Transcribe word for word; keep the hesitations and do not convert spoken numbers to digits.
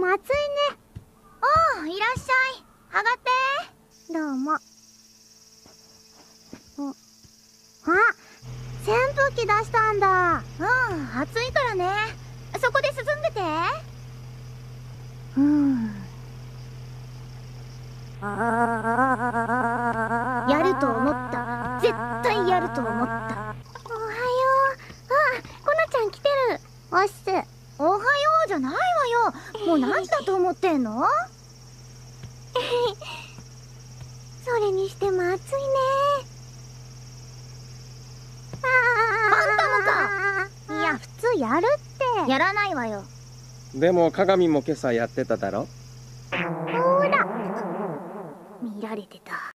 暑いね。 おう、いらっしゃい。上がって。 どうも。お、あ、扇風機出したんだ。 うん、暑いからね。そこで涼んでて。 うん。 やると思った。絶対やると思った。 おはよう。あ、コナちゃん来てる。おっす。 おはようじゃないわよ。もう何時だと思ってんの？ それにしても暑いね。 あんたもか。いや、普通やるって。 やらないわよ。 でも鏡も今朝やってただろ。 ほら。 見られてた。